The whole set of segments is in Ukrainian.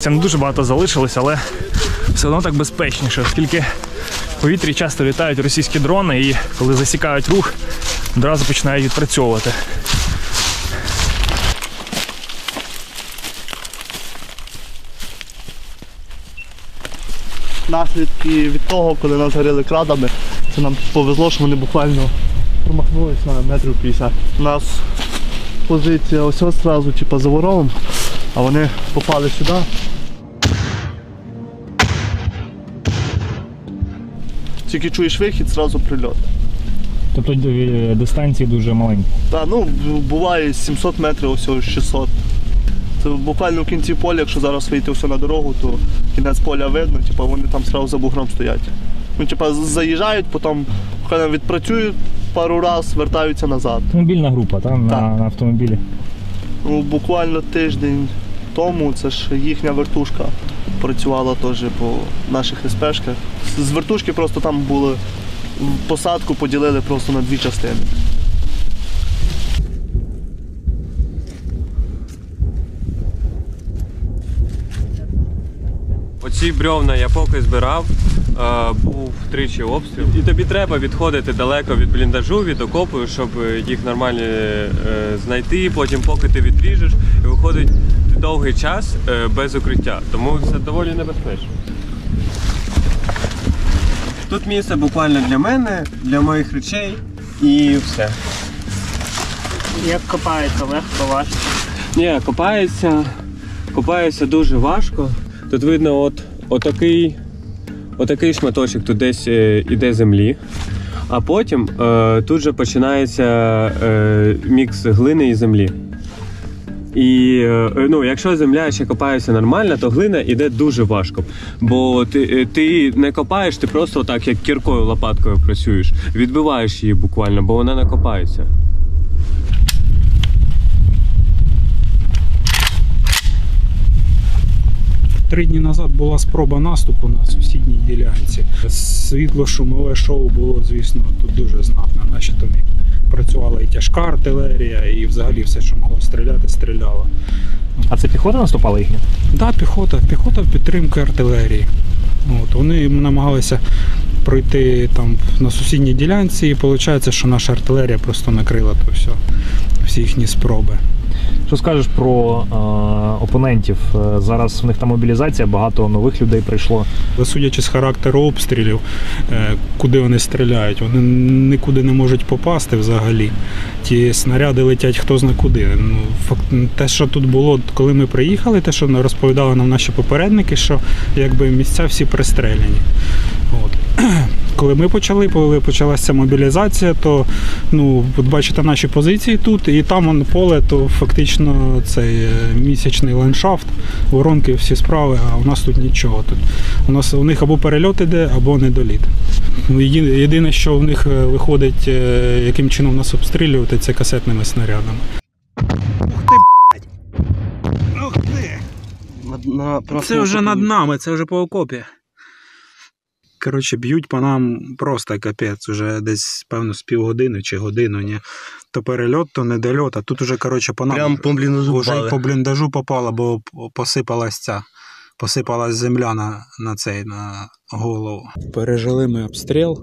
щастя, не дуже багато залишилось, але все одно так безпечніше, оскільки в повітрі часто літають російські дрони і коли засікають рух, одразу починають відпрацьовувати. Наслідки від того, коли нас горіли крадами, це нам повезло, що вони буквально промахнулись на метрів 50. У нас позиція ось одразу, типу, за Воровом, а вони попали сюди. Тільки чуєш вихід, одразу прильот. Тобто дистанції дуже маленькі? Так, ну буває 700 метрів, ось 600. Це буквально в кінці поля, якщо зараз вийти все на дорогу, то кінець поля видно, типу, вони там одразу за бугром стоять. Ну, типу, заїжджають, потім відпрацюють пару разів, вертаються назад. Автомобільна група, так? На автомобілі? Ну, буквально тиждень тому, це ж їхня вертушка працювала теж по наших СПшках. З вертушки просто там були, посадку поділили просто на дві частини. Оці бревна я поки збирав, був тричі обстріл. І тобі треба відходити далеко від бліндажу, від окопу, щоб їх нормально знайти, потім поки ти відріжеш, і виходить довгий час без укриття. Тому це доволі небезпечно. Тут місце буквально для мене, для моїх речей і все. Як копається, легко, важко? Ні, копається дуже важко. Тут видно отакий шматочок, тут десь іде землі, а потім тут же починається мікс глини і землі. І ну, якщо земля ще копається нормально, то глина йде дуже важко. Бо ти не копаєш, ти просто так, як кіркою, лопаткою працюєш. Відбиваєш її буквально, бо вона не копається. 3 дні назад була спроба наступу на сусідній ділянці. Світло-шумове шоу було, звісно, тут дуже знатне. Наші там працювала і тяжка артилерія, і взагалі все, що могло стріляти, стріляло. А це піхота наступала їхня? Так, піхота. Піхота в підтримку артилерії. Вони намагалися пройти там на сусідній ділянці, і виходить, що наша артилерія просто накрила то все, всі їхні спроби. Що скажеш про опонентів? Зараз в них там мобілізація, багато нових людей прийшло. Судячи з характеру обстрілів, куди вони стріляють, вони нікуди не можуть попасти взагалі. Ті снаряди летять хто зна куди. Те, що тут було, коли ми приїхали, те, що розповідали нам наші попередники, що якби місця всі пристреляні. Коли ми коли почалася мобілізація, то от бачите наші позиції тут, і там поле, то фактично цей місячний ландшафт, воронки, всі справи, а у нас тут нічого. У них або перельот іде, або недоліт. Єдине, що в них виходить, яким чином нас обстрілювати, це касетними снарядами. Ух ти, блядь! Ух ти! Це вже над нами, це вже по окопі. Коротше, б'ють по нам просто капець, уже десь, певно, з півгодини чи годину, ні. То перельот, то недольот, а тут уже, коротше, по нам прям по бліндажу вже по бліндажу попало, бо посипалась земля на голову. Пережили ми обстріл,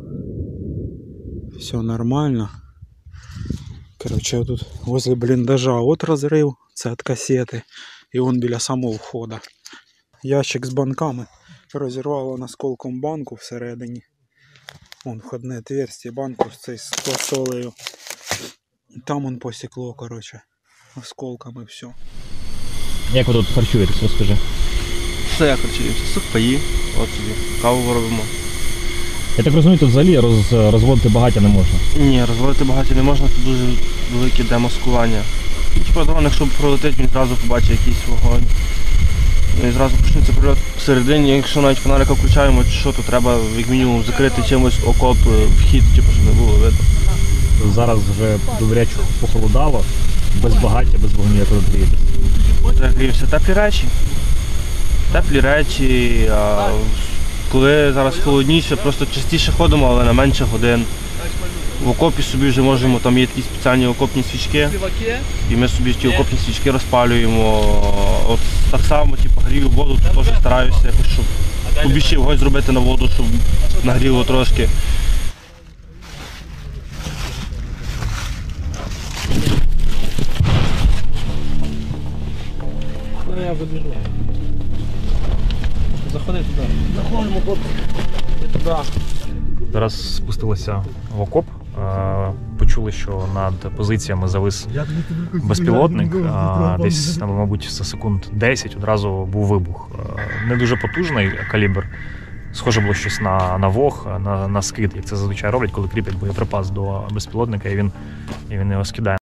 все нормально. Коротше, тут возле бліндажа от розрив, це від касети, і вон біля самого входу. Ящик з банками. Розірвало осколком банку всередині. Вон входне отверстие, банку з цією солею. Там он посікло, коротше, осколками все. Як ви тут харчуєтесь, розкажи? Це я харчуюся, сухпаї, от собі, каву робимо. Я так розумію, тут взагалі розводити багаття не можна? Ні, розводити багаття не можна, це дуже велике демаскування. Дрон, якщо пролетить, він одразу побачить якийсь вогонь. І зразу почнеться прильот всередині, якщо навіть фонарика включаємо, що то треба як мінімум закрити чимось окоп, вхід, щоб не було видно. Зараз вже добряче похолодало, без багаття, без вогню, як ви грієтесь? Так, грієшся теплі речі, а коли зараз холодніше, просто частіше ходимо, але на менше годин. В окопі собі вже можемо, там є такі спеціальні окопні свічки, і ми собі ті окопні свічки розпалюємо. От так само, типу, грію воду, то теж стараюся якось, щоб побільше вогонь зробити на воду, щоб нагріло трошки. Я вибіжу. Заходи туди. Заходимо, хлопці. Туди. Зараз спустилися в окоп. Почули, що над позиціями завис безпілотник. Десь, мабуть, за секунд 10 одразу був вибух. Не дуже потужний калібр. Схоже було щось на вог, на скид, як це зазвичай роблять, коли кріплять боєприпас до безпілотника, і він його скидає.